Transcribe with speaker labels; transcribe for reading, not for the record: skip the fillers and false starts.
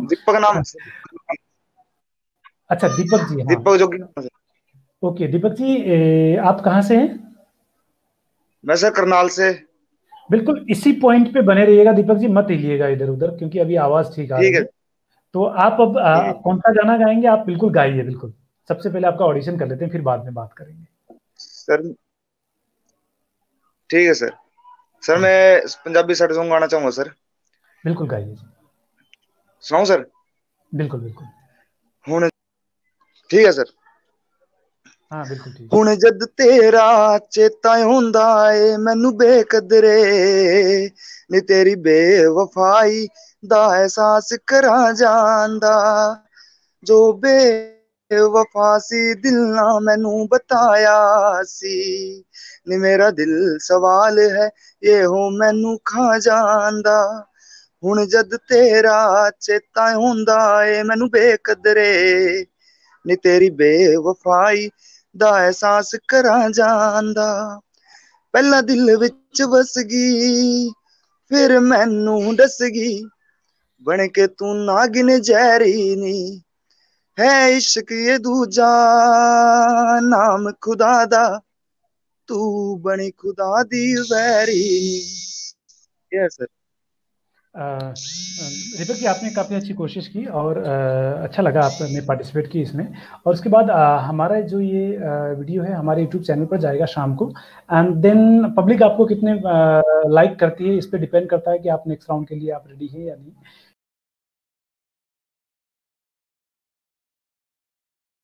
Speaker 1: दीपक नाम।
Speaker 2: अच्छा दीपक जी, हाँ
Speaker 1: दीपक जोगी नाम से।
Speaker 2: ओके। दीपक जी आप कहाँ से हैं?
Speaker 1: मैं सर करनाल से।
Speaker 2: बिल्कुल इसी पॉइंट पे बने रहिएगा दीपक जी, मत हिलिएगा इधर उधर, क्योंकि अभी आवाज ठीक आ
Speaker 1: ठीक
Speaker 2: रही
Speaker 1: है।
Speaker 2: है। तो आप अब
Speaker 1: ठीक है
Speaker 2: कौन सा गाना गाएंगे? आप बिल्कुल गाइए, बिल्कुल। सबसे पहले आपका ऑडिशन कर लेते हैं, फिर बाद में बात करेंगे।
Speaker 1: सर। ठीक है सर। सर
Speaker 2: जी
Speaker 1: मैं पंजाबी सैड सॉन्ग गाना चाहूंगा सर।
Speaker 2: बिल्कुल गाइए जी।
Speaker 1: सुनाऊं सर?
Speaker 2: बिल्कुल बिल्कुल।
Speaker 1: हुन। ठीक है सर।
Speaker 2: हाँ बिल्कुल ठीक है।
Speaker 1: हुन जद तेरा चेता हुंदा ए मैनू बेकदरे, नी तेरी बेवफाई दा एहसास करा जांदा, जो बेवफा सी दिल ना मैनू बताया सी, नी मेरा दिल सवाल है ये हो मैनू खा जांदा। हुन जद तेरा चेता हुंदा ए मैनू बेकदरे, नी तेरी बेवफाई दा एहसास करा जांदा, पहला दिल विच बस गई फिर मैनू दस गई, बन के तू नागिन जहरी नी, है इश्क ये दूजा नाम खुदा दा, तू बनी खुदा दी वैरी। Yes sir.
Speaker 2: दीपक जी आपने काफ़ी अच्छी कोशिश की, और अच्छा लगा आपने पार्टिसिपेट की इसमें। और उसके बाद हमारा जो ये वीडियो है हमारे यूट्यूब चैनल पर जाएगा शाम को। एंड देन पब्लिक आपको कितने लाइक करती है इस पे डिपेंड करता है कि आप नेक्स्ट राउंड के लिए आप रेडी हैं या नहीं।